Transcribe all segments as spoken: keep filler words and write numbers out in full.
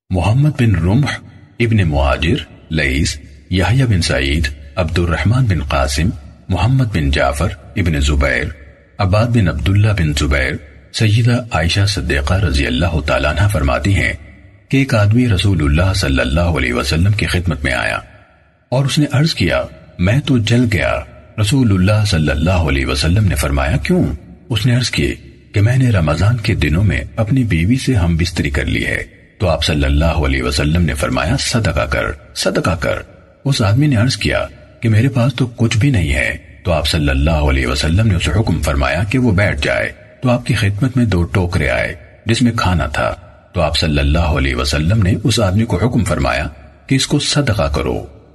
محمد بن رمح ابن معاجر لیث، یحییٰ بن سعید، عبد الرحمن بن قاسم، محمد بن جعفر ابن زبیر، عباد بن عبداللہ بن زبیر۔ سیدہ عائشہ صدیقہ رضی اللہ تعالیٰ عنہ فرماتی ہیں کہ ایک آدمی رسول اللہ صلی اللہ علیہ وسلم کی خدمت میں آیا اور اس نے عرض کیا میں تو جل گیا۔ رسول اللہ صلی اللہ علیہ وسلم نے فرمایا کیوں؟ اس نے عرض کی کہ میں نے رمضان کے دنوں میں اپنی بیوی سے ہم بستری کر لی ہے۔ تو آپ صلی اللہ علیہ وسلم نے فرمایا صدقہ کر صدقہ کر۔ اس آدمی نے عرض کیا کہ میرے پاس تو کچھ بھی نہیں ہے۔ تو آپ صلی اللہ علیہ وسلم نے اسے حکم فرمایا کہ وہ بیٹھ جائے۔ تو آپ کی خدمت میں دو ٹوکرے آئے جس میں کھانا تھا۔ تو آپ صلی اللہ علیہ وسلم نے اس آدمی کو حکم فرمایا کہ اس کو صدقہ کرو۔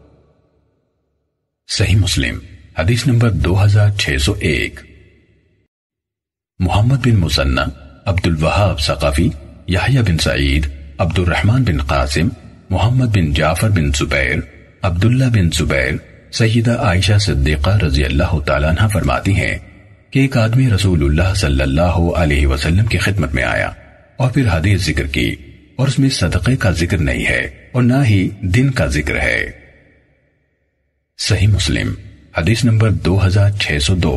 صحیح مسلم حدیث نمبر دو ہزار چھ سو ایک۔ محمد بن مثنى، عبد الوہاب ثقفی، یحییٰ بن سعید، عبد الرحمن بن قاسم، محمد بن جعفر بن زبیر، عبداللہ بن زبیر۔ سیدہ عائشہ صدیقہ رضی اللہ تعالیٰ عنہ فرماتی ہیں کہ ایک آدمی رسول اللہ صلی اللہ علیہ وسلم کی خدمت میں آیا اور پھر حدیث ذکر کی اور اس میں صدقے کا ذکر نہیں ہے اور نہ ہی دن کا ذکر ہے۔ صحیح مسلم حدیث نمبر دو ہزار چھ سو دو۔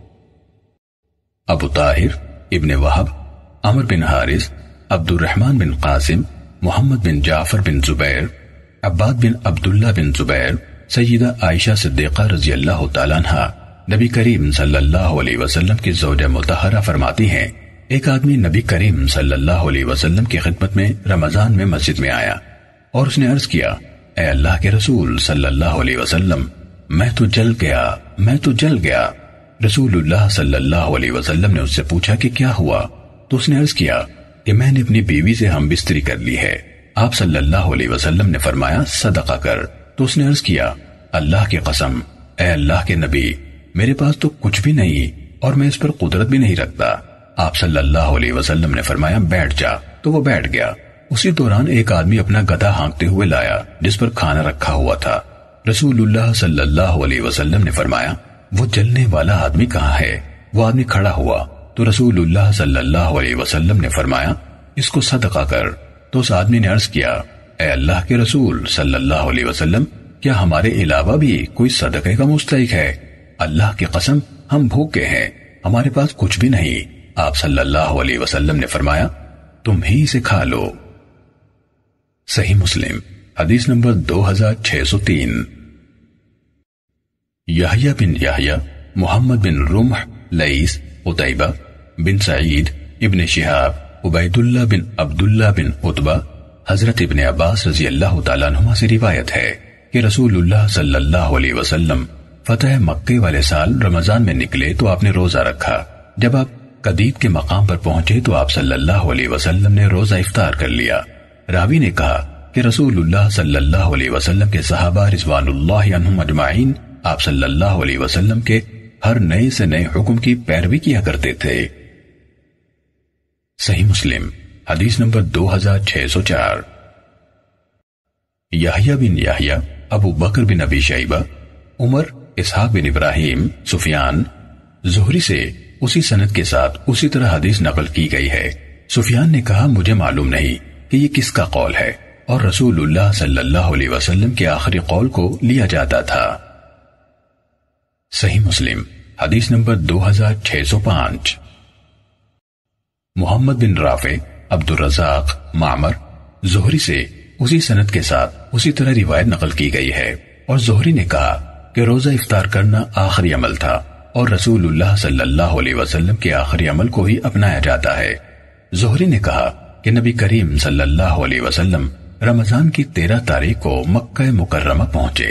ابو طاہر ابن وہب، عمر بن حارث، عبد الرحمن بن قاسم، محمد بن جعفر بن زبیر، عباد بن عبداللہ بن زبیر۔ سیدہ عائشہ صدیقہ رضی اللہ تعالیٰ عنہ نبی کریم صلی اللہ علیہ وسلم کی زوجہ مطہرہ فرماتی ہیں ایک آدمی نبی کریم صلی اللہ علیہ وسلم کی خدمت میں رمضان میں مسجد میں آیا اور اس نے عرض کیا اے اللہ کے رسول صلی اللہ علیہ وسلم میں تو جل گیا میں تو جل گیا۔ رسول اللہ صلی اللہ علیہ وسلم نے اس سے پوچھا کہ کیا ہوا؟ تو اس نے عرض کیا کہ میں نے اپنی بیوی سے ہم بستری کر لی ہے۔ آپ صلی اللہ علیہ وسلم نے فرمایا صدقہ کر۔ تو اس نے عرض کیا اللہ کی قسم اے اللہ کے نبی میرے پاس تو کچھ بھی نہیں اور میں اس پر قدرت بھی نہیں رکھتا۔ آپ صلی اللہ علیہ وسلم نے فرمایا بیٹھ جا۔ تو وہ بیٹھ گیا۔ اسی دوران ایک آدمی اپنا گدھا ہانکتے ہوئے لایا جس پر کھانا رکھا ہوا تھا۔ رسول اللہ صلی اللہ علیہ وسلم نے فرمایا وہ جلنے والا آدمی کہاں ہے؟ وہ آدمی کھڑا ہوا تو رسول اللہ صلی اللہ علیہ وسلم نے فرمایا اس کو صدقہ کر۔ تو اس آدمی نے عرض کیا اے اللہ کے رسول صلی اللہ علیہ وسلم کیا ہمارے علاوہ بھی کوئی صدقے کا مستحق ہے؟ اللہ کی قسم ہم بھوکے ہیں، ہمارے پاس کچھ بھی نہیں۔ آپ صلی اللہ علیہ وسلم نے فرمایا تم ہی اسے کھا لو۔ صحیح مسلم حدیث نمبر دو ہزار چھ سو تین۔ یحییٰ بن یحییٰ، محمد بن رمح، لیث، قتیبہ بن سعید، ابن شہاب، عبید اللہ بن عبداللہ بن عتبہ، حضرت ابن عباس رضی اللہ تعالیٰ عنہما سے روایت ہے کہ رسول اللہ صلی اللہ علیہ وسلم فتح مکہ والے سال رمضان میں نکلے تو آپ نے روزہ رکھا۔ جب آپ قدید کے مقام پر پہنچے تو آپ صلی اللہ علیہ وسلم نے روزہ افطار کر لیا۔ راوی نے کہا کہ رسول اللہ صلی اللہ علیہ وسلم کے صحابہ رضوان اللہ عنہم اجمعین آپ صلی اللہ علیہ وسلم کے ہر نئے سے نئے حکم کی پیروی کیا کرتے تھے۔ صحیح مسلم حدیث نمبر دو ہزار چھ سو چار۔ یحییٰ بن یحییٰ، ابو بکر بن ابی شیبہ، عمر، اسحاق بن ابراہیم، سفیان، زہری سے اسی سند کے ساتھ اسی طرح حدیث نقل کی گئی ہے۔ سفیان نے کہا مجھے معلوم نہیں کہ یہ کس کا قول ہے اور رسول اللہ صلی اللہ علیہ وسلم کے آخری قول کو لیا جاتا تھا۔ صحیح مسلم حدیث نمبر دو ہزار چھ سو پانچ۔ محمد بن رافع، عبد الرزاق، معمر، زہری سے اسی سند کے ساتھ اسی طرح روایت نقل کی گئی ہے اور زہری نے کہا کہ روزہ افطار کرنا آخری عمل تھا اور رسول اللہ صلی اللہ علیہ وسلم کے آخری عمل کو ہی اپنایا جاتا ہے۔ زہری نے کہا کہ نبی کریم صلی اللہ علیہ وسلم رمضان کی تیرہ تاریخ کو مکہ مکرمہ پہنچے۔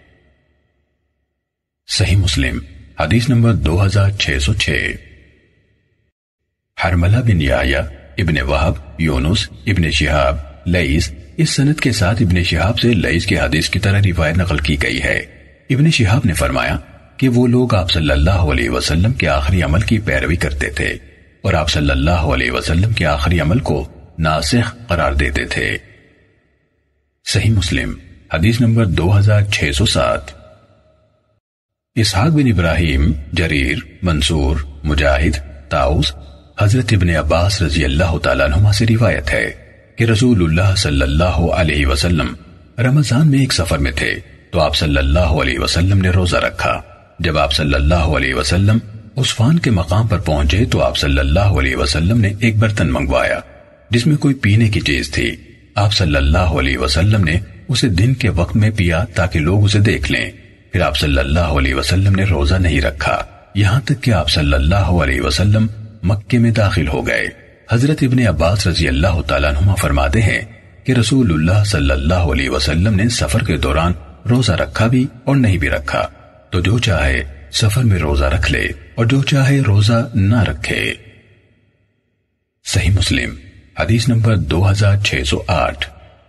صحیح مسلم حدیث نمبر دو ہزار چھ سو چھ۔ حرملہ بن یحییٰ، ابن وہب، یونس، ابن شہاب، لیث، اس سند کے ساتھ ابن شہاب سے لیث کی حدیث کی طرح روایت نقل کی گئی ہے۔ ابن شہاب نے فرمایا کہ وہ لوگ آپ صلی اللہ علیہ وسلم کے آخری عمل کی پیروی کرتے تھے اور آپ صلی اللہ علیہ وسلم کے آخری عمل کو ناسخ قرار دیتے تھے۔ صحیح مسلم حدیث نمبر دو ہزار چھ سو سات۔ اسحاق بن ابراہیم، جریر، منصور، مجاہد، طاؤس، حضرت ابن عباس رضی اللہ تعالیٰ عنہما سے روایت ہے کہ رسول اللہ صلی اللہ علیہ وسلم رمضان میں ایک سفر میں تھے تو آپ صلی اللہ علیہ وسلم نے روزہ رکھا۔ جب آپ صلی اللہ علیہ وسلم عصفان کے مقام پر پہنچے تو آپ صلی اللہ علیہ وسلم نے ایک برتن منگوایا جس میں کوئی پینے کی چیز تھی۔ آپ صلی اللہ علیہ وسلم نے اسے دن کے وقت میں پیا تاکہ لوگ اسے دیکھ لیں۔ پھر آپ صلی اللہ علیہ وسلم نے روزہ نہیں رکھا یہاں تک کہ آپ صلی اللہ علیہ وسلم مکے میں داخل ہو گئے۔ حضرت ابن عباس رضی اللہ تعالیٰ عنہما فرماتے ہیں کہ رسول اللہ صلی اللہ علیہ وسلم نے سفر کے دوران روزہ رکھا بھی اور نہیں بھی رکھا، تو جو چاہے سفر میں روزہ رکھ لے اور جو چاہے روزہ نہ رکھے۔ صحیح مسلم حدیث نمبر دو ہزار چھ سو آٹھ۔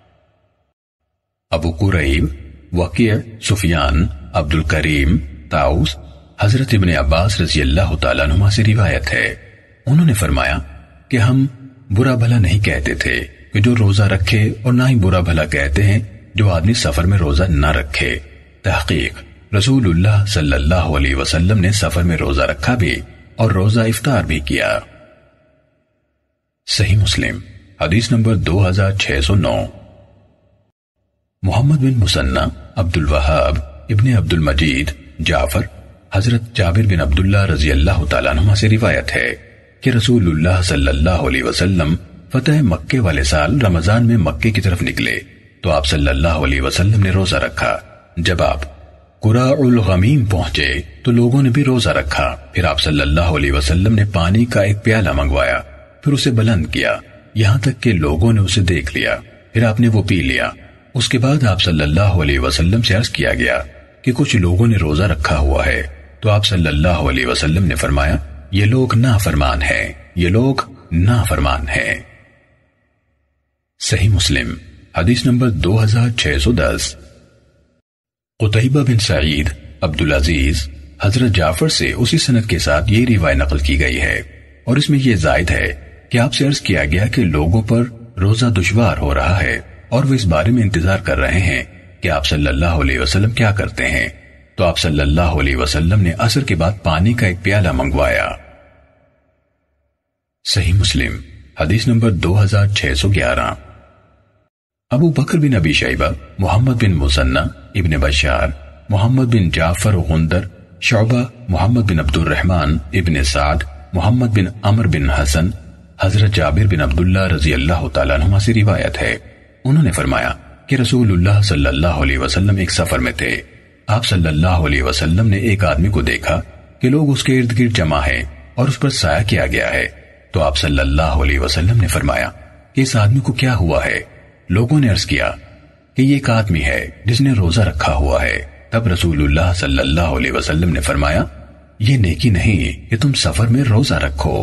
ابو قریب، وکیع، سفیان، عبد الکریم، طاؤس، حضرت ابن عباس رضی اللہ تعالیٰ عنہما سے روایت ہے، انہوں نے فرمایا کہ ہم برا بھلا نہیں کہتے تھے کہ جو روزہ رکھے اور نہ ہی برا بھلا کہتے ہیں جو آدمی سفر میں روزہ نہ رکھے۔ تحقیق رسول اللہ صلی اللہ علیہ وسلم نے سفر میں روزہ رکھا بھی اور روزہ افطار بھی کیا۔ صحیح مسلم حدیث نمبر دو ہزار چھ سو نو۔ محمد بن مسنہ، عبد الوہاب ابن عبد المجید، جعفر، حضرت جابر بن عبداللہ رضی اللہ تعالیٰ عنہ سے روایت ہے کہ رسول اللہ صلی اللہ علیہ وسلم فتح مکے والے سال رمضان میں مکے کی طرف نکلے تو آپ صلی اللہ علیہ وسلم نے روزہ رکھا۔ جب آپ قراء الغمیم پہنچے تو لوگوں نے بھی روزہ رکھا۔ پھر آپ صلی اللہ علیہ وسلم نے پانی کا ایک پیالہ منگوایا، پھر اسے بلند کیا یہاں تک کہ لوگوں نے اسے دیکھ لیا، پھر آپ نے وہ پی لیا۔ اس کے بعد آپ صلی اللہ علیہ وسلم سے عرض کیا گیا کہ کچھ لوگوں نے روزہ رکھا ہوا ہے، تو آپ صلی اللہ علیہ وسلم نے فرمایا یہ لوگ نافرمان ہیں، یہ لوگ نافرمان ہیں۔ صحیح مسلم حدیث نمبر دو ہزار چھ سو دس۔ قتیبہ بن سعید، عبد العزیز، حضرت جعفر سے اسی سند کے ساتھ یہ روایت نقل کی گئی ہے اور اس میں یہ زائد ہے کہ آپ سے عرض کیا گیا کہ لوگوں پر روزہ دشوار ہو رہا ہے اور وہ اس بارے میں انتظار کر رہے ہیں کہ آپ صلی اللہ علیہ وسلم کیا کرتے ہیں، تو آپ صلی اللہ علیہ وسلم نے عصر کے بعد پانی کا ایک پیالہ منگوایا۔ صحیح مسلم حدیث نمبر دو ہزار چھ سو گیارہ۔ ابو بکر بن ابی شیبہ، محمد بن مسنہ، ابن بشار، محمد بن جعفر غندر، شعبہ، محمد بن عبد الرحمن، ابن سعد، محمد بن عمر بن حسن، حضرت جابر بن عبداللہ رضی اللہ تعالیٰ عنہما سے روایت ہے، انہوں نے فرمایا کہ رسول اللہ صلی اللہ علیہ وسلم ایک سفر میں تھے۔ آپ صلی اللہ علیہ وسلم نے ایک آدمی کو دیکھا کہ لوگ اس کے ارد گرد جمع ہیں اور اس پر سایہ کیا گیا ہے، تو آپ صلی اللہ علیہ وسلم نے فرمایا کہ اس آدمی کو کیا ہوا ہے؟ لوگوں نے عرض کیا کہ یہ ایک آدمی ہے جس نے روزہ رکھا ہوا ہے۔ تب رسول اللہ صلی اللہ علیہ وسلم نے فرمایا یہ نیکی نہیں کہ تم سفر میں روزہ رکھو۔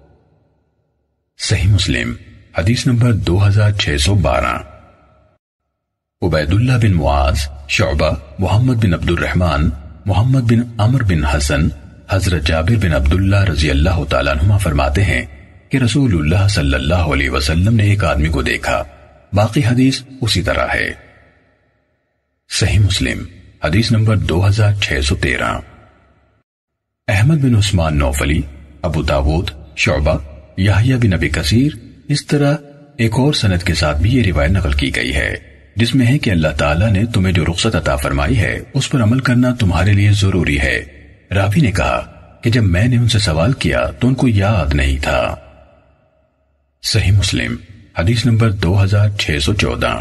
صحیح مسلم حدیث نمبر دو ہزار چھ سو بارہ۔ عبید اللہ بن معاذ، شعبہ، محمد بن عبد الرحمن، محمد بن عمر بن حسن، حضرت جابر بن عبداللہ رضی اللہ تعالیٰ عنہما فرماتے ہیں کہ رسول اللہ صلی اللہ علیہ وسلم نے ایک آدمی کو دیکھا۔ باقی حدیث اسی طرح ہے۔ صحیح مسلم حدیث نمبر دو ہزار چھ سو تیرہ۔ احمد بن عثمان نوفلی، ابو داود، شعبہ، یحییٰ بن ابی کثیر، اس طرح ایک اور سند کے ساتھ بھی یہ روایت نقل کی گئی ہے جس میں ہے کہ اللہ تعالیٰ نے تمہیں جو رخصت عطا فرمائی ہے اس پر عمل کرنا تمہارے لیے ضروری ہے۔ راوی نے کہا کہ جب میں نے ان سے سوال کیا تو ان کو یاد نہیں تھا۔ صحیح مسلم حدیث نمبر دو ہزار چھ سو چودہ۔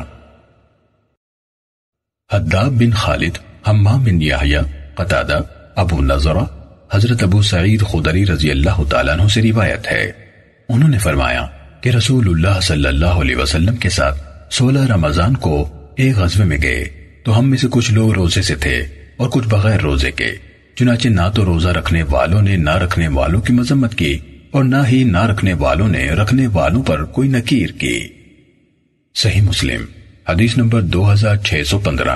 حداب بن خالد، حمام بن یحییٰ، قتادہ، ابو نضرہ، حضرت ابو سعید خدری رضی اللہ تعالیٰ عنہ سے روایت ہے، انہوں نے فرمایا کہ رسول اللہ صلی اللہ علیہ وسلم کے ساتھ سولہ رمضان کو ایک غزوے میں گئے تو ہم میں سے کچھ لوگ روزے سے تھے اور کچھ بغیر روزے کے، چنانچہ نہ تو روزہ رکھنے والوں نے نہ رکھنے والوں کی مذمت کی اور نہ ہی نہ رکھنے والوں نے رکھنے والوں پر کوئی نکیر کی۔ صحیح مسلم حدیث نمبر دو ہزار چھ سو پندرہ۔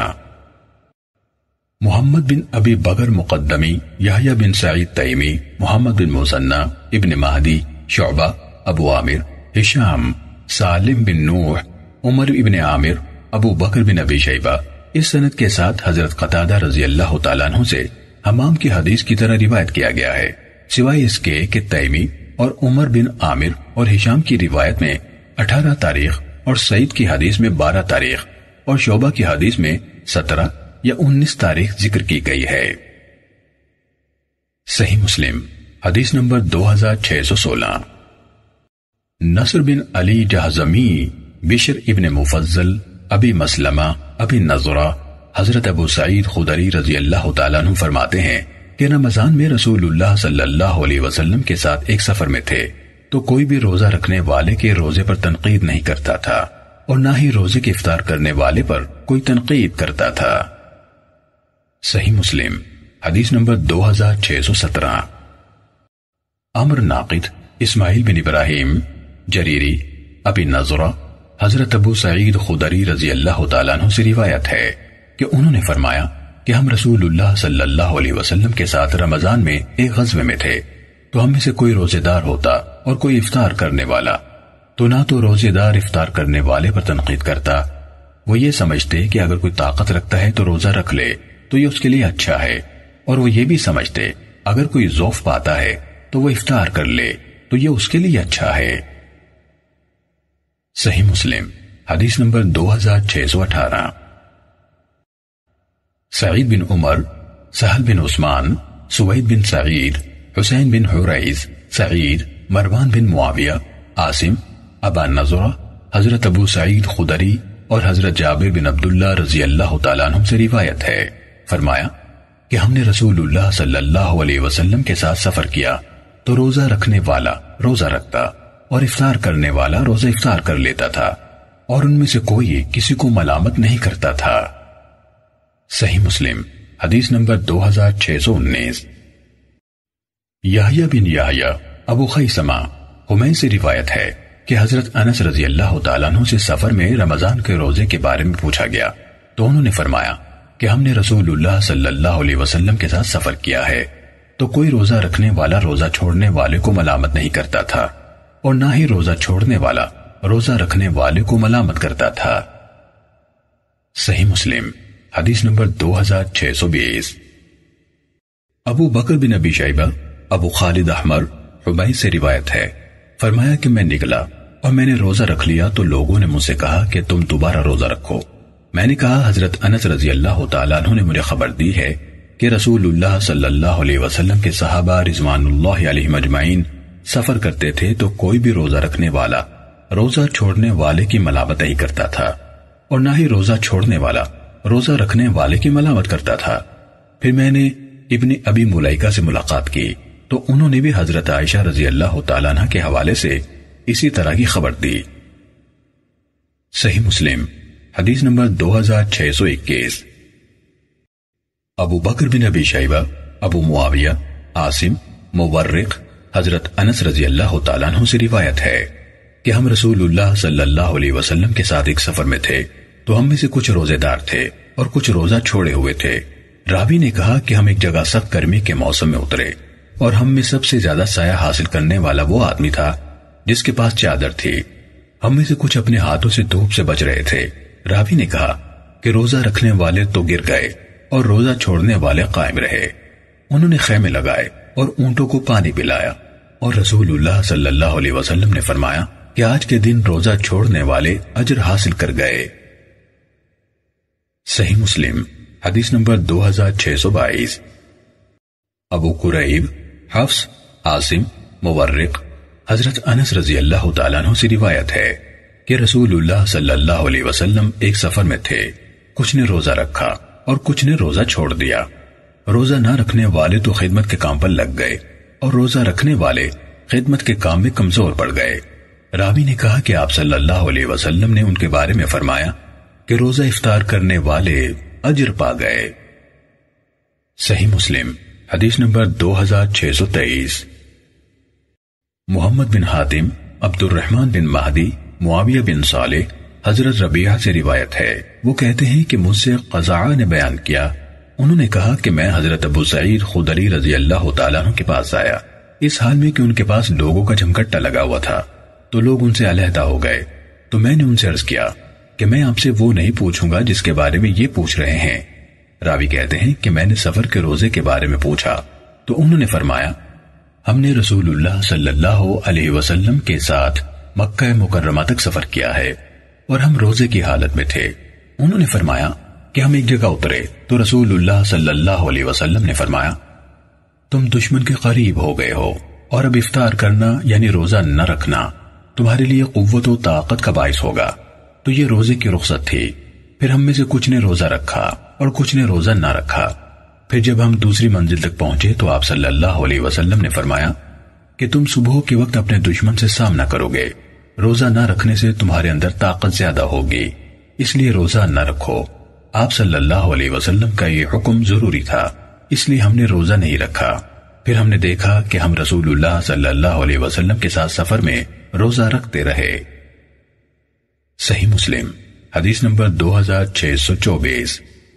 محمد بن ابی بکر مقدمی، یحییٰ بن سعید تیمی، محمد بن مسنہ، ابن مہدی، شعبہ، ابو عامر، ہشام، سالم بن نوح، عمر ابن عامر، ابو بکر بن ابی شیبہ، اس سند کے ساتھ حضرت قتادہ رضی اللہ تعالیٰ عنہ سے حمام کی حدیث کی طرح روایت کیا گیا ہے، سوائے اس کے کہ تیمی اور عمر بن عامر اور ہشام کی روایت میں اٹھارہ تاریخ اور سعید کی حدیث میں بارہ تاریخ اور شعبہ کی حدیث میں سترہ یا انیس تاریخ ذکر کی گئی ہے۔ صحیح مسلم حدیث نمبر دو ہزار چھ سو سولہ۔ نصر بن علی جہضمی، بشر ابن مفضل، ابی مسلمہ، ابی نضرہ، حضرت ابو سعید خدری رضی اللہ تعالیٰ عنہ فرماتے ہیں کہ رمضان میں رسول اللہ صلی اللہ علیہ وسلم کے ساتھ ایک سفر میں تھے تو کوئی بھی روزہ رکھنے والے کے روزے پر تنقید نہیں کرتا تھا اور نہ ہی روزے کے افطار کرنے والے پر کوئی تنقید کرتا تھا۔ صحیح مسلم حدیث نمبر دو ہزار چھ سو سترہ۔ عمر ناقد، اسماعیل بن ابراہیم، جریری، ابی نضرہ، حضرت ابو سعید خدری رضی اللہ تعالیٰ عنہ سے روایت ہے کہ انہوں نے فرمایا کہ ہم رسول اللہ صلی اللہ علیہ وسلم کے ساتھ رمضان میں ایک غزوے میں تھے تو ہم میں سے کوئی روزے دار ہوتا اور کوئی افطار کرنے والا، تو نہ تو روزے دار افطار کرنے والے پر تنقید کرتا، وہ یہ سمجھتے کہ اگر کوئی طاقت رکھتا ہے تو روزہ رکھ لے تو یہ اس کے لیے اچھا ہے، اور وہ یہ بھی سمجھتے اگر کوئی ضعف پاتا ہے تو وہ افطار کر لے تو یہ اس کے لیے اچھا ہے۔ صحیح مسلم حدیث نمبر دو ہزار چھ سو اٹھارہ۔ سعید بن عمر، سہل بن عثمان، سوید بن سعید، حسین بن حریث، سعید، مروان بن معاویہ، عاصم، ابا نضرہ، حضرت ابو سعید خدری اور حضرت جابر بن عبداللہ رضی اللہ تعالیٰ عنہ سے روایت ہے، فرمایا کہ ہم نے رسول اللہ صلی اللہ علیہ وسلم کے ساتھ سفر کیا تو روزہ رکھنے والا روزہ رکھتا اور افطار کرنے والا روزہ افطار کر لیتا تھا اور ان میں سے کوئی کسی کو ملامت نہیں کرتا تھا۔ صحیح مسلم حدیث نمبر دو ہزار چھ سو انیس۔ یحییٰ بن یحییٰ، ابو خیثمہ، حمید سے روایت ہے کہ حضرت انس رضی اللہ تعالیٰ عنہ سے سفر میں رمضان کے روزے کے بارے میں پوچھا گیا تو انہوں نے فرمایا کہ ہم نے رسول اللہ صلی اللہ علیہ وسلم کے ساتھ سفر کیا ہے تو کوئی روزہ رکھنے والا روزہ چھوڑنے والے کو ملامت نہیں کرتا تھا اور نہ ہی روزہ چھوڑنے والا روزہ رکھنے والے کو ملامت کرتا تھا۔ صحیح مسلم حدیث نمبر دو ہزار چھ سو بیس۔ ابو بکر بن ابی شیبہ، ابو خالد احمر، حبیب سے روایت ہے، فرمایا کہ میں نکلا اور میں نے روزہ رکھ لیا تو لوگوں نے مجھ سے کہا کہ تم دوبارہ روزہ رکھو۔ میں نے کہا حضرت انس رضی اللہ تعالیٰ عنہ نے مجھے خبر دی ہے کہ رسول اللہ صلی اللہ علیہ وسلم کے صحابہ رضوان اللہ علیہم اجمعین سفر کرتے تھے تو کوئی بھی روزہ رکھنے والا روزہ چھوڑنے والے کی ملامت نہیں کرتا تھا اور نہ ہی روزہ چھوڑنے والا روزہ رکھنے والے کی ملامت کرتا تھا۔ پھر میں نے ابن ابی ملیکہ سے ملاقات کی تو انہوں نے بھی حضرت عائشہ رضی اللہ تعالیٰ عنہ کے حوالے سے اسی طرح کی خبر دی۔ صحیح مسلم حدیث نمبر دو ہزار چھ سو اکیس۔ ابو بکر بن ابی شیبہ، ابو معاویہ، عاصم، مورق، حضرت انس رضی اللہ تعالیٰ عنہ سے روایت ہے کہ ہم رسول اللہ صلی اللہ علیہ وسلم کے ساتھ ایک سفر میں تھے تو ہم میں سے کچھ روزے دار تھے اور کچھ روزہ چھوڑے ہوئے تھے۔ راوی نے کہا کہ ہم ایک جگہ سخت گرمی کے موسم میں اترے اور ہم میں سب سے زیادہ سایہ حاصل کرنے والا وہ آدمی تھا جس کے پاس چادر تھی۔ ہم میں سے کچھ اپنے ہاتھوں سے دھوپ سے بچ رہے تھے۔ راوی نے کہا کہ روزہ رکھنے والے تو گر گئے اور روزہ چھوڑنے والے قائم رہے۔ انہوں نے خیمے لگائے اور اونٹوں کو پانی پلایا اور رسول اللہ صلی اللہ علیہ وسلم نے فرمایا کہ آج کے دن روزہ چھوڑنے والے اجر حاصل کر گئے۔ صحیح مسلم حدیث نمبر دو ہزار چھ سو بائیس۔ ابو قریب، حفص، عاصم، مورق، حضرت انس رضی اللہ تعالیٰ عنہ سے روایت ہے کہ رسول اللہ صلی اللہ علیہ وسلم ایک سفر میں تھے، کچھ نے روزہ رکھا اور کچھ نے روزہ چھوڑ دیا۔ روزہ نہ رکھنے والے تو خدمت کے کام پر لگ گئے اور روزہ رکھنے والے خدمت کے کام میں کمزور پڑ گئے۔ راوی نے کہا کہ آپ صلی اللہ علیہ وسلم نے ان کے بارے میں فرمایا کہ روزہ افطار کرنے والے اجر پا گئے۔ صحیح مسلم حدیث نمبر دو ہزار چھ سو تیئیس۔ محمد بن حاتم، عبد الرحمن بن مہدی، معاویہ بن صالح، حضرت ربیعہ سے روایت ہے، وہ کہتے ہیں کہ مجھ سے قزاعہ نے بیان کیا، انہوں نے کہا کہ میں حضرت ابو سعید خدری رضی اللہ تعالیٰ عنہ کے پاس آیا، اس حال میں کہ ان کے پاس لوگوں کا جھمگٹا لگا ہوا تھا، تو لوگ ان سے علیحدہ ہو گئے، تو میں نے ان سے عرض کیا کہ میں آپ سے وہ نہیں پوچھوں گا جس کے بارے میں یہ پوچھ رہے ہیں۔ راوی کہتے ہیں کہ میں نے سفر کے روزے کے بارے میں پوچھا تو انہوں نے فرمایا ہم نے رسول اللہ صلی اللہ علیہ وسلم کے ساتھ مکہ مکرمہ تک سفر کیا ہے، اور ہم روزے کی حالت میں تھے۔ انہوں نے فرمایا کہ ہم ایک جگہ اترے تو رسول اللہ صلی اللہ علیہ وسلم نے فرمایا تم دشمن کے قریب ہو گئے ہو اور اب افطار کرنا یعنی روزہ نہ رکھنا تمہارے لیے قوت و طاقت کا باعث ہوگا۔ تو یہ روزے کی رخصت تھی۔ پھر ہم میں سے کچھ نے روزہ رکھا اور کچھ نے روزہ نہ رکھا۔ پھر جب ہم دوسری منزل تک پہنچے تو آپ صلی اللہ علیہ وسلم نے فرمایا کہ تم صبح کے وقت اپنے دشمن سے سامنا کرو گے، روزہ نہ رکھنے سے تمہارے اندر طاقت زیادہ ہوگی، اس لیے روزہ نہ رکھو۔ آپ صلی اللہ علیہ وسلم کا یہ حکم ضروری تھا، اس لیے ہم نے روزہ نہیں رکھا۔ پھر ہم نے دیکھا کہ ہم رسول اللہ صلی اللہ علیہ وسلم کے ساتھ سفر میں روزہ رکھتے رہے۔ صحیح مسلم حدیث نمبر دو ہزار چھ سو چوبیس۔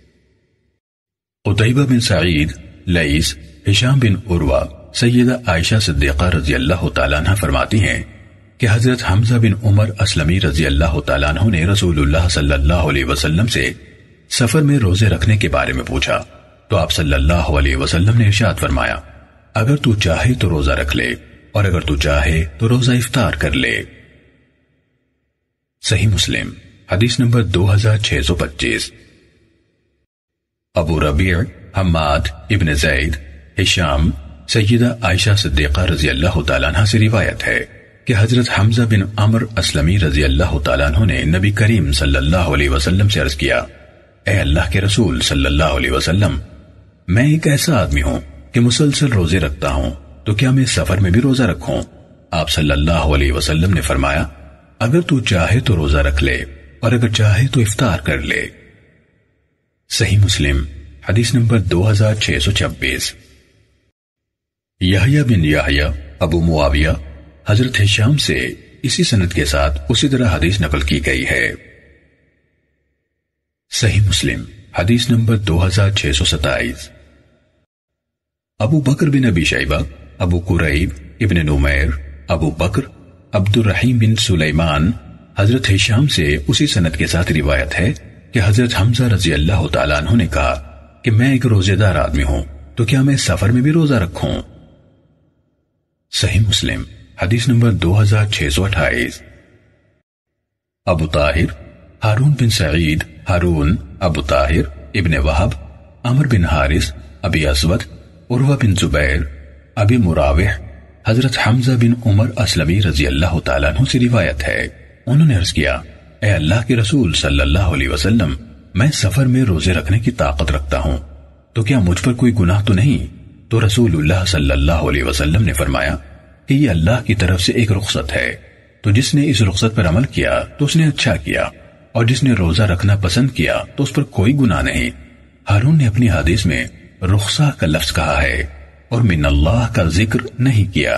قتیبہ بن سعید، لیث، ہشام بن عروہ، سیدہ عائشہ صدیقہ رضی اللہ تعالیٰ عنہ فرماتی ہیں کہ حضرت حمزہ بن عمر اسلمی رضی اللہ تعالیٰ عنہ نے رسول اللہ صلی اللہ علیہ وسلم سے سفر میں روزے رکھنے کے بارے میں پوچھا تو آپ صلی اللہ علیہ وسلم نے ارشاد فرمایا اگر تو چاہے تو روزہ رکھ لے اور اگر تو چاہے تو روزہ افطار کر لے۔ صحیح مسلم حدیث نمبر دو ہزار چھ سو پچیس۔ ابو ربیع، حماد ابن زید، ہشام، سیدہ عائشہ صدیقہ رضی اللہ تعالیٰ عنہ سے روایت ہے کہ حضرت حمزہ بن عمر اسلمی رضی اللہ تعالیٰ عنہ نے نبی کریم صلی اللہ علیہ وسلم سے عرض کیا اے اللہ کے رسول صلی اللہ علیہ وسلم، میں ایک ایسا آدمی ہوں کہ مسلسل روزے رکھتا ہوں، تو کیا میں سفر میں بھی روزہ رکھوں؟ آپ صلی اللہ علیہ وسلم نے فرمایا اگر تو چاہے تو روزہ رکھ لے اور اگر چاہے تو افطار کر لے۔ صحیح مسلم حدیث نمبر دو ہزار چھ سو چھبیس۔ یحییٰ بن یحییٰ ابو معاویہ حضرت ہشام سے اسی سند کے ساتھ اسی طرح حدیث نقل کی گئی ہے۔ صحیح مسلم حدیث نمبر دو ہزار چھ سو ستائیس۔ ابو بکر بن ابی شیبہ، ابو قریب ابن نمیر، ابو بکر عبد الرحیم بن سلیمان حضرت ہشام سے اسی سند کے ساتھ روایت ہے کہ حضرت حمزہ رضی اللہ تعالیٰ عنہ نے کہا کہ میں ایک روزے دار آدمی ہوں، تو کیا میں سفر میں بھی روزہ رکھوں؟ صحیح مسلم حدیث نمبر دو ہزار چھ سو اٹھائیس۔ ابو طاہر ہارون بن سعید، ہارون ابو طاہر ابن وہب، عمر بن حارث، ابی اسود، عروہ بن زبیر، ابی مراوح حضرت حمزہ بن عمر اسلمی رضی اللہ تعالیٰ عنہ سے روایت ہے، انہوں نے عرض کیا اے اللہ کے رسول صلی اللہ علیہ وسلم، میں سفر میں روزے رکھنے کی طاقت رکھتا ہوں، تو کیا مجھ پر کوئی گناہ تو نہیں؟ تو رسول اللہ صلی اللہ علیہ وسلم نے فرمایا کہ یہ اللہ کی طرف سے ایک رخصت ہے، تو جس نے اس رخصت پر عمل کیا تو اس نے اچھا کیا، اور جس نے روزہ رکھنا پسند کیا تو اس پر کوئی گناہ نہیں۔ ہارون نے اپنی حدیث میں رخصہ کا لفظ کہا ہے اور من اللہ کا ذکر نہیں کیا۔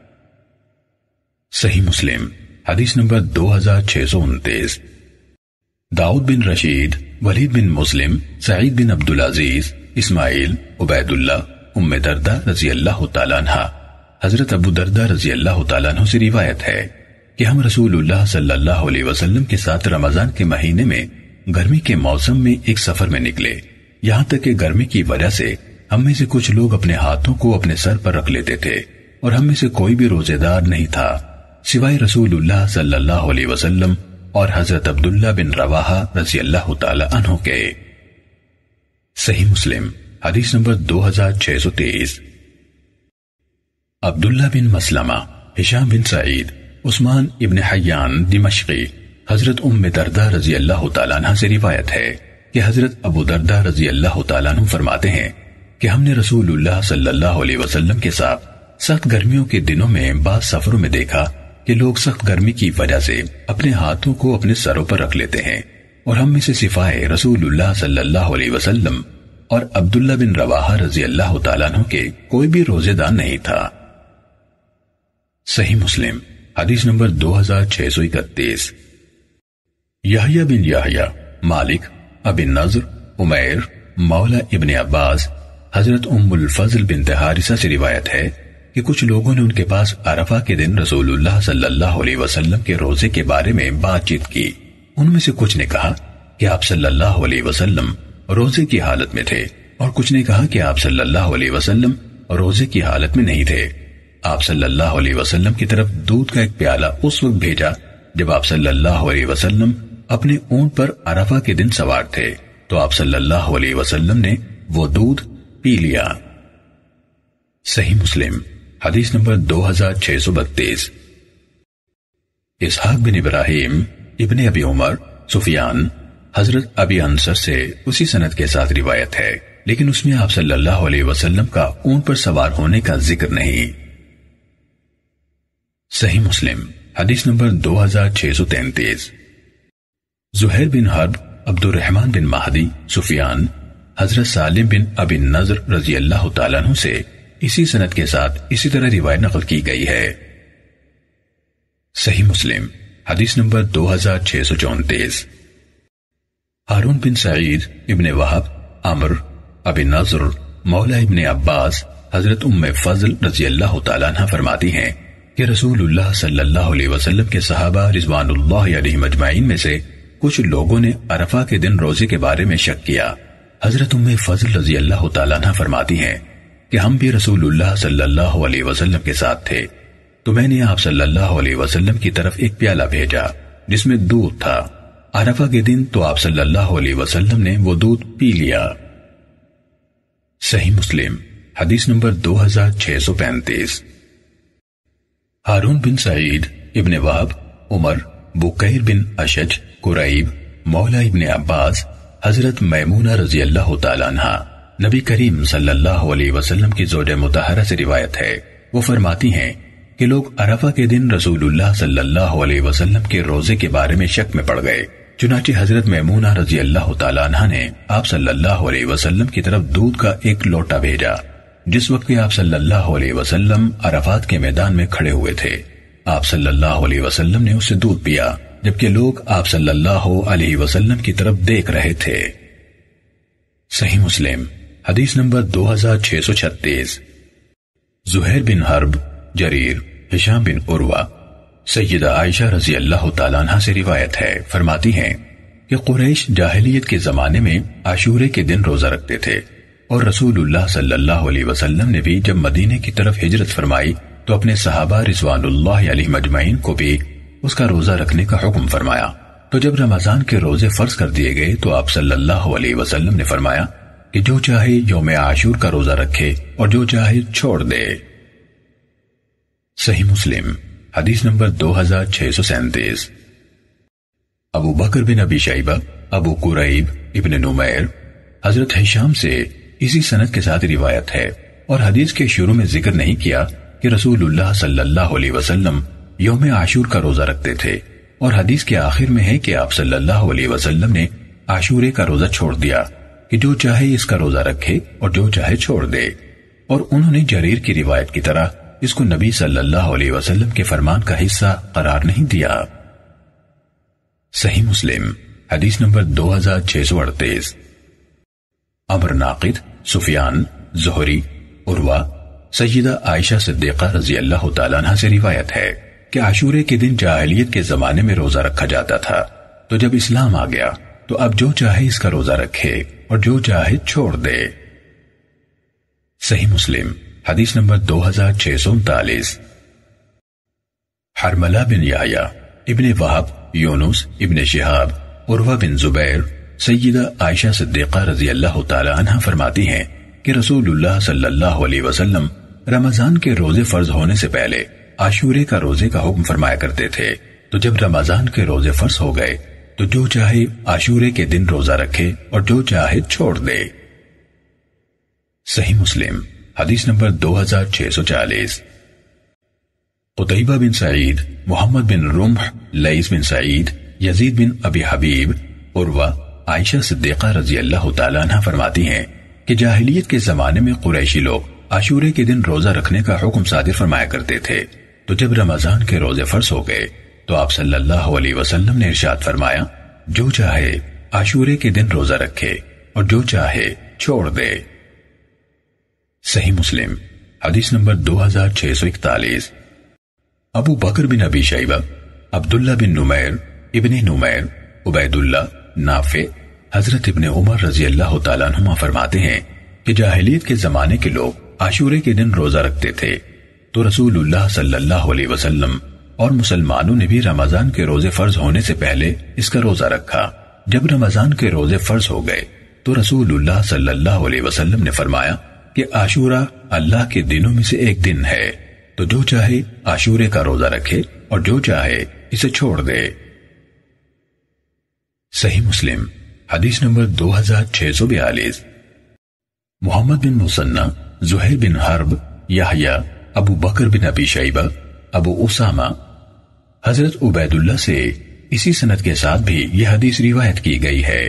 صحیح مسلم حدیث نمبر دو ہزار چھ سو انتیس۔ داؤد بن رشید، ولید بن مسلم، سعید بن عبدالعزیز، اسماعیل، عبید اللہ، ام دردہ رضی اللہ تعالیٰ عنہ حضرت ابو دردہ رضی اللہ تعالیٰ عنہ سے روایت ہے کہ ہم رسول اللہ صلی اللہ علیہ وسلم کے ساتھ رمضان کے مہینے میں گرمی کے موسم میں ایک سفر میں نکلے، یہاں تک کہ گرمی کی وجہ سے ہم میں سے کچھ لوگ اپنے ہاتھوں کو اپنے سر پر رکھ لیتے تھے اور ہم میں سے کوئی بھی روزے دار نہیں تھا سوائے رسول اللہ صلی اللہ علیہ وسلم اور حضرت عبداللہ بن رواحہ رضی اللہ تعالی عنہ کے۔ صحیح مسلم حدیث نمبر دو ہزار چھ سو تیئیس۔ عبداللہ بن مسلمہ، ہشام بن سعید، عثمان ابن حیان دمشقی حضرت ام دردہ رضی اللہ تعالیٰ عنہ سے روایت ہے کہ حضرت ابو دردہ رضی اللہ تعالیٰ عنہ فرماتے ہیں کہ ہم نے رسول اللہ صلی اللہ علیہ وسلم کے ساتھ سخت گرمیوں کے دنوں میں بعض سفروں میں دیکھا کہ لوگ سخت گرمی کی وجہ سے اپنے ہاتھوں کو اپنے سروں پر رکھ لیتے ہیں، اور ہم میں سے سفائے رسول اللہ صلی اللہ علیہ وسلم اور عبداللہ بن رواحہ رضی اللہ تعالیٰ عنہ کے کوئی بھی روزے دار نہیں تھا۔ صحیح مسلم حدیث نمبر دو ہزار چھ سو اکتیس۔ یحییٰ بن یحییٰ، مالک، ابن نضر، عمیر، مولا ابن عباس حضرت ام الفضل بنت حارثہ سے روایت ہے کہ کچھ لوگوں نے ان کے پاس عرفہ کے دن رسول اللہ صلی اللہ علیہ وسلم کے روزے کے بارے میں بات چیت کی۔ ان میں سے کچھ نے کہا کہ آپ صلی اللہ علیہ وسلم روزے کی حالت میں تھے، اور کچھ نے کہا کہ آپ صلی اللہ علیہ وسلم روزے کی حالت میں نہیں تھے۔ آپ صلی اللہ علیہ وسلم کی طرف دودھ کا ایک پیالہ اس وقت بھیجا جب آپ صلی اللہ علیہ وسلم اپنے اونٹ پر عرفہ کے دن سوار تھے تو آپ صلی اللہ علیہ وسلم نے وہ دودھ پی لیا۔ صحیح مسلم حدیث نمبر دو ہزار چھ سو بتیس۔ اسحاق بن ابراہیم ابن ابی عمر سفیان حضرت ابی انصر سے اسی سند کے ساتھ روایت ہے، لیکن اس میں آپ صلی اللہ علیہ وسلم کا اونٹ پر سوار ہونے کا ذکر نہیں۔ صحیح مسلم حدیث نمبر دو ہزار چھ سو تینتیس۔ زہیر بن حرب عبد الرحمن بن مہدی سفیان حضرت سالم بن ابی النضر رضی اللہ تعالیٰ عنہ سے اسی سند کے ساتھ اسی طرح روایت نقل کی گئی ہے۔ صحیح مسلم حدیث نمبر دو ہزار چھ سو چونتیس۔ ہارون بن سعید ابن وہب عمر ابی نضر مولا ابن عباس حضرت ام فضل رضی اللہ تعالیٰ عنہ فرماتی ہیں کہ رسول اللہ صلی اللہ علیہ وسلم کے صحابہ رضوان اللہ علیہ مجمعین میں سے کچھ لوگوں نے عرفہ کے دن روزے کے بارے میں شک کیا۔ حضرت ام فضل رضی اللہ تعالیٰ عنہ فرماتی ہیں کہ ہم بھی رسول اللہ صلی اللہ علیہ وسلم کے ساتھ تھے، تو میں نے آپ صلی اللہ علیہ وسلم کی طرف ایک پیالہ بھیجا جس میں دودھ تھا۔ عرفہ کے دن تو آپ صلی اللہ علیہ وسلم نے وہ دودھ پی لیا۔ صحیح مسلم حدیث نمبر دو ہزار چھ سو پینتیس۔ ہارون بن سعید ابن وہب عمر بکیر بن اشج قریب مولا ابن عباس حضرت میمونہ رضی اللہ تعالیٰ عنہ نبی کریم صلی اللہ علیہ وسلم کی زوجہ مطہرہ سے روایت ہے، وہ فرماتی ہیں کہ لوگ عرفہ کے دن رسول اللہ صلی اللہ علیہ وسلم کے روزے کے بارے میں شک میں پڑ گئے، چنانچہ حضرت میمونہ رضی اللہ تعالیٰ عنہ نے آپ صلی اللہ علیہ وسلم کی طرف دودھ کا ایک لوٹا بھیجا، جس وقت کہ آپ صلی اللہ علیہ وسلم عرفات کے میدان میں کھڑے ہوئے تھے۔ آپ صلی اللہ علیہ وسلم نے اسے دودھ پیا، جبکہ لوگ آپ صلی اللہ علیہ وسلم کی طرف دیکھ رہے تھے۔ صحیح مسلم حدیث نمبر دو ہزار چھ سو چھتیس۔ زہیر بن حرب جریر ہشام بن عروہ سیدہ عائشہ رضی اللہ تعالیٰ عنہ سے روایت ہے، فرماتی ہیں کہ قریش جاہلیت کے زمانے میں عاشورے کے دن روزہ رکھتے تھے، اور رسول اللہ صلی اللہ علیہ وسلم نے بھی جب مدینے کی طرف ہجرت فرمائی تو اپنے صحابہ رضوان اللہ علیہ مجمعین کو بھی اس کا روزہ رکھنے کا حکم فرمایا۔ تو جب رمضان کے روزے فرض کر دیے گئے تو آپ صلی اللہ علیہ وسلم نے فرمایا کہ جو چاہے یوم عاشور کا روزہ رکھے اور جو چاہے چھوڑ دے۔ صحیح مسلم حدیث نمبر دو ہزار چھ سو سینتیس۔ ابو بکر بن ابی شیبہ ابو قریب ابن نمیر حضرت ہشام سے اسی سند کے ساتھ روایت ہے، اور حدیث کے شروع میں ذکر نہیں کیا کہ رسول اللہ صلی اللہ علیہ وسلم یوم عاشور کا روزہ رکھتے تھے، اور حدیث کے آخر میں ہے کہ آپ صلی اللہ علیہ وسلم نے عاشورے کا روزہ چھوڑ دیا کہ جو چاہے اس کا روزہ رکھے اور جو چاہے چھوڑ دے، اور انہوں نے جریر کی روایت کی طرح اس کو نبی صلی اللہ علیہ وسلم کے فرمان کا حصہ قرار نہیں دیا۔ صحیح مسلم حدیث نمبر دو ہزار چھ سو اڑتیس۔ عمر ناقد سفیان زہری عروہ سیدہ عائشہ صدیقہ رضی اللہ تعالیٰ عنہ سے روایت ہے کہ عاشورے کے دن جاہلیت کے زمانے میں روزہ رکھا جاتا تھا، تو جب اسلام آ گیا تو اب جو چاہے اس کا روزہ رکھے اور جو چاہے چھوڑ دے۔ صحیح مسلم حدیث نمبر دو ہزار چھ سو انتالیس۔ حرملہ بن یحییٰ ابن وہب یونس ابن شہاب عروہ بن زبیر سیدہ عائشہ صدیقہ رضی اللہ تعالیٰ عنہ فرماتی ہیں کہ رسول اللہ صلی اللہ علیہ وسلم رمضان کے روزے فرض ہونے سے پہلے عاشورے کا روزے کا حکم فرمایا کرتے تھے، تو جب رمضان کے روزے فرض ہو گئے تو جو چاہے عاشورے کے دن روزہ رکھے اور جو چاہے چھوڑ دے۔ صحیح مسلم حدیث نمبر دو ہزار چھ سو چالیس۔ قتیبہ بن سعید محمد بن رمح لیث بن سعید یزید بن ابی حبیب عروہ عائشہ صدیقہ رضی اللہ تعالیٰ عنہ فرماتی ہیں کہ جاہلیت کے زمانے میں قریشی لوگ عاشورے کے دن روزہ رکھنے کا حکم صادر فرمایا کرتے تھے، تو جب رمضان کے روزے فرض ہو گئے تو آپ صلی اللہ علیہ وسلم نے ارشاد فرمایا جو چاہے عاشورے کے دن روزہ رکھے اور جو چاہے چھوڑ دے۔ صحیح مسلم حدیث نمبر دو ہزار چھ سو اکتالیس۔ ابو بکر بن ابی شیبہ عبداللہ بن نمیر ابن نمیر عبید اللہ نافع حضرت ابن عمر رضی اللہ تعالیٰ عنہما فرماتے ہیں کہ جاہلیت کے زمانے کے لوگ عاشورے کے دن روزہ رکھتے تھے، تو رسول اللہ صلی اللہ علیہ وسلم اور مسلمانوں نے بھی رمضان کے روزے فرض ہونے سے پہلے اس کا روزہ رکھا۔ جب رمضان کے روزے فرض ہو گئے تو رسول اللہ صلی اللہ علیہ وسلم نے فرمایا کہ عاشورہ اللہ کے دنوں میں سے ایک دن ہے، تو جو چاہے عاشورے کا روزہ رکھے اور جو چاہے اسے چھوڑ دے۔ صحیح مسلم حدیث نمبر دو ہزار چھ سو بیالیس۔ محمد بن مثنى، زہیر بن حرب، یحییٰ، ابو بکر بن ابی شیبہ، ابو اسامہ، حضرت عبید اللہ سے اسی سند کے ساتھ بھی یہ حدیث روایت کی گئی ہے۔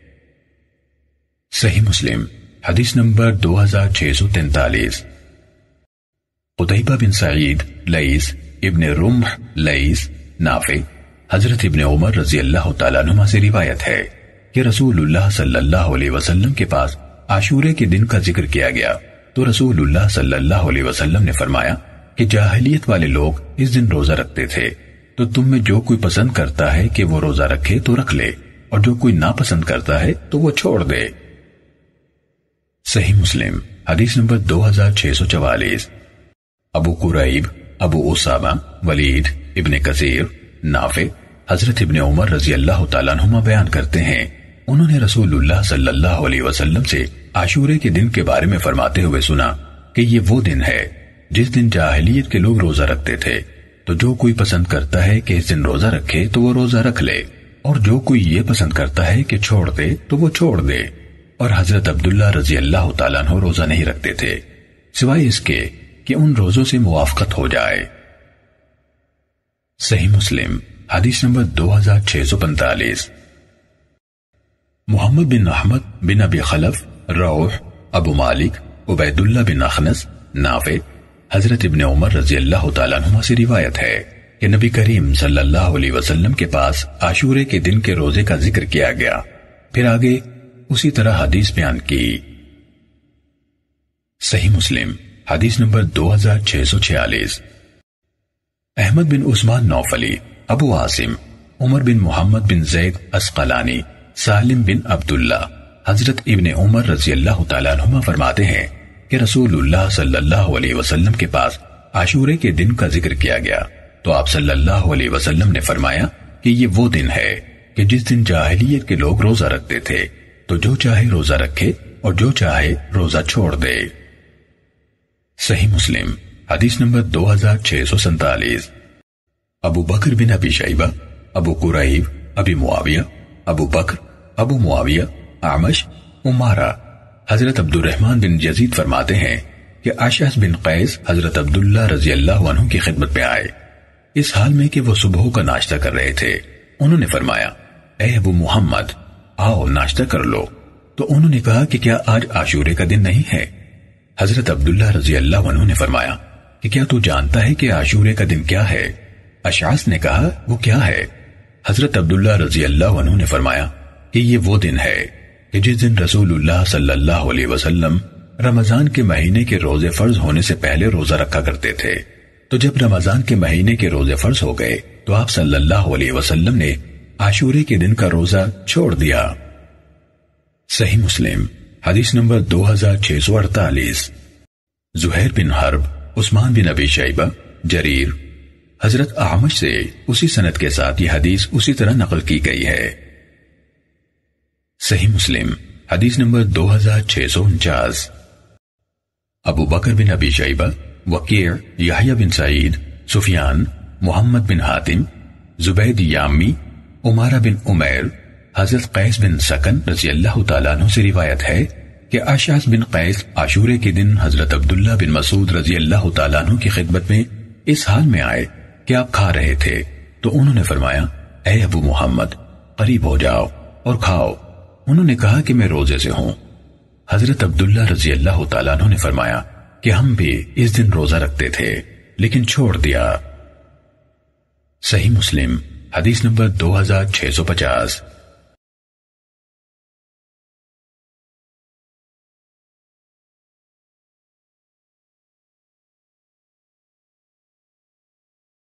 صحیح مسلم حدیث نمبر دو ہزار چھ سو تینتالیس۔ قتیبہ بن سعید، لیث، ابن رمح، لیث، نافع، حضرت ابن عمر رضی اللہ تعالیٰ عنہما سے روایت ہے کہ رسول اللہ صلی اللہ علیہ وسلم کے پاس عاشورے کے دن کا ذکر کیا گیا تو رسول اللہ صلی اللہ علیہ وسلم نے فرمایا کہ جاہلیت والے لوگ اس دن روزہ رکھتے تھے، تو تم میں جو کوئی پسند کرتا ہے کہ وہ روزہ رکھے تو رکھ لے، اور جو کوئی ناپسند کرتا ہے تو وہ چھوڑ دے۔ صحیح مسلم حدیث نمبر دو ہزار چھ سو چوالیس۔ ابو قریب، ابو اسامہ، ولید ابن کثیر، نافع، حضرت ابن عمر رضی اللہ تعالیٰ عنہما بیان کرتے ہیں، انہوں نے رسول اللہ صلی اللہ علیہ وسلم سے عاشورے کے دن کے بارے میں فرماتے ہوئے سنا کہ یہ وہ دن ہے جس دن جاہلیت کے لوگ روزہ رکھتے تھے، تو جو کوئی پسند کرتا ہے کہ اس دن روزہ رکھے تو وہ روزہ رکھ لے، اور جو کوئی یہ پسند کرتا ہے کہ چھوڑ دے تو وہ چھوڑ دے۔ اور حضرت عبداللہ رضی اللہ تعالیٰ عنہ روزہ نہیں رکھتے تھے سوائے اس کے کہ ان روزوں سے موافقت ہو جائے۔ صحیح مسلم حدیث نمبر دو ہزار چھ سو پینتالیس۔ محمد بن احمد بن ابی خلف، روح، ابو مالک، عبید اللہ بن اخنس، نافع، حضرت ابن عمر رضی اللہ تعالیٰ عنہما سے روایت ہے کہ نبی کریم صلی اللہ علیہ وسلم کے پاس عاشورے کے دن کے روزے کا ذکر کیا گیا، پھر آگے اسی طرح حدیث بیان کی۔ صحیح مسلم حدیث نمبر دو ہزار چھ سو چھیالیس۔ احمد بن عثمان نوفلی، ابو عاصم، عمر بن محمد بن زید اسقلانی، سالم بن عبداللہ، حضرت ابن عمر رضی اللہ تعالیٰ عنہما فرماتے ہیں کہ رسول اللہ صلی اللہ علیہ وسلم کے پاس عاشورے کے دن کا ذکر کیا گیا تو آپ صلی اللہ علیہ وسلم نے فرمایا کہ یہ وہ دن ہے کہ جس دن جاہلیت کے لوگ روزہ رکھتے تھے، تو جو چاہے روزہ رکھے اور جو چاہے روزہ چھوڑ دے۔ صحیح مسلم حدیث نمبر دو ہزار چھ سو سینتالیس۔ ابو بکر بن ابی شیبہ، ابو قریب، ابی معاویہ، ابو بکر، ابو معاویہ، اعمش، عمارہ، حضرت عبد الرحمن بن یزید فرماتے ہیں کہ اشعث بن قیس حضرت عبداللہ رضی اللہ عنہ کی خدمت میں آئے، اس حال میں کہ وہ صبح کا ناشتہ کر رہے تھے۔ انہوں نے فرمایا، اے ابو محمد، آؤ ناشتہ کر لو۔ تو انہوں نے کہا کہ کیا آج عاشورے کا دن نہیں ہے؟ حضرت عبداللہ رضی اللہ عنہ نے فرمایا کہ کیا تو جانتا ہے کہ عاشورے کا دن کیا ہے؟ اشعث نے کہا، وہ کیا ہے؟ حضرت عبداللہ رضی اللہ عنہ نے فرمایا کہ یہ وہ دن ہے کہ جس دن رسول اللہ صلی اللہ علیہ وسلم رمضان کے مہینے کے روزے فرض ہونے سے پہلے روزہ رکھا کرتے تھے، تو جب رمضان کے مہینے کے روزے فرض ہو گئے تو آپ صلی اللہ علیہ وسلم نے عاشورے کے دن کا روزہ چھوڑ دیا۔ صحیح مسلم حدیث نمبر دو ہزار چھ سو اڑتالیس۔ زہیر بن حرب، عثمان بن ابی شیبہ، جریر، حضرت اعمش سے اسی سند کے ساتھ یہ حدیث اسی طرح نقل کی گئی ہے۔ صحیح مسلم حدیث نمبر دو ہزار چھ سو انچاس۔ ابو بکر بن ابی شیبہ، وکیع، یحییٰ بن سعید، سفیان، محمد بن حاتم، زبید یامی، عمارہ بن عمیر، حضرت قیس بن سکن رضی اللہ تعالیٰ عنہ سے روایت ہے کہ اشعث بن قیس عاشورے کے دن حضرت عبداللہ بن مسعود رضی اللہ تعالیٰ عنہ کی خدمت میں اس حال میں آئے کہ آپ کھا رہے تھے، تو انہوں نے فرمایا، اے ابو محمد، قریب ہو جاؤ اور کھاؤ۔ انہوں نے کہا کہ میں روزے سے ہوں۔ حضرت عبداللہ رضی اللہ تعالیٰ عنہ نے فرمایا کہ ہم بھی اس دن روزہ رکھتے تھے لیکن چھوڑ دیا۔ صحیح مسلم حدیث نمبر دو ہزار چھ سو پچاس۔